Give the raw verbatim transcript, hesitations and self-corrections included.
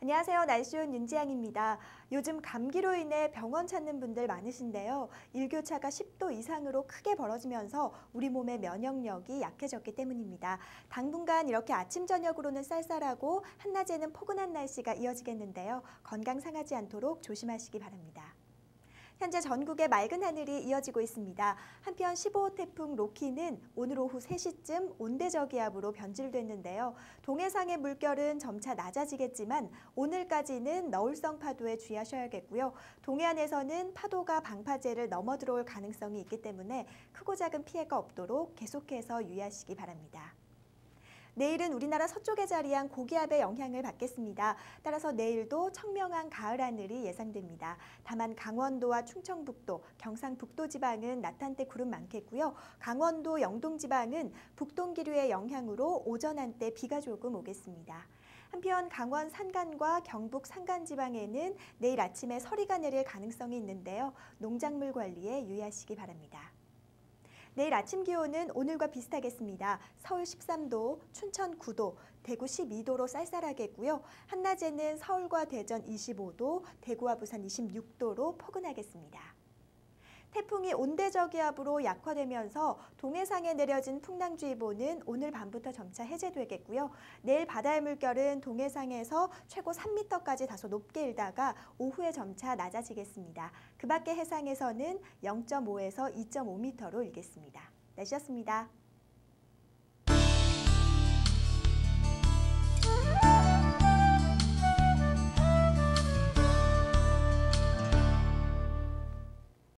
안녕하세요. 날씨온 윤지향입니다. 요즘 감기로 인해 병원 찾는 분들 많으신데요. 일교차가 십 도 이상으로 크게 벌어지면서 우리 몸의 면역력이 약해졌기 때문입니다. 당분간 이렇게 아침, 저녁으로는 쌀쌀하고 한낮에는 포근한 날씨가 이어지겠는데요. 건강 상하지 않도록 조심하시기 바랍니다. 현재 전국에 맑은 하늘이 이어지고 있습니다. 한편 십오 호 태풍 로키는 오늘 오후 세 시쯤 온대저기압으로 변질됐는데요. 동해상의 물결은 점차 낮아지겠지만 오늘까지는 너울성 파도에 주의하셔야겠고요. 동해안에서는 파도가 방파제를 넘어 들어올 가능성이 있기 때문에 크고 작은 피해가 없도록 계속해서 유의하시기 바랍니다. 내일은 우리나라 서쪽에 자리한 고기압의 영향을 받겠습니다. 따라서 내일도 청명한 가을 하늘이 예상됩니다. 다만 강원도와 충청북도, 경상북도 지방은 낮 한때 구름 많겠고요. 강원도, 영동 지방은 북동기류의 영향으로 오전 한때 비가 조금 오겠습니다. 한편 강원 산간과 경북 산간 지방에는 내일 아침에 서리가 내릴 가능성이 있는데요. 농작물 관리에 유의하시기 바랍니다. 내일 아침 기온은 오늘과 비슷하겠습니다. 서울 십삼 도, 춘천 구 도, 대구 십이 도로 쌀쌀하겠고요. 한낮에는 서울과 대전 이십오 도, 대구와 부산 이십육 도로 포근하겠습니다. 태풍이 온대저기압으로 약화되면서 동해상에 내려진 풍랑주의보는 오늘 밤부터 점차 해제되겠고요. 내일 바다의 물결은 동해상에서 최고 삼 미터까지 다소 높게 일다가 오후에 점차 낮아지겠습니다. 그 밖의 해상에서는 영 점 오에서 이 점 오 미터로 일겠습니다. 날씨였습니다.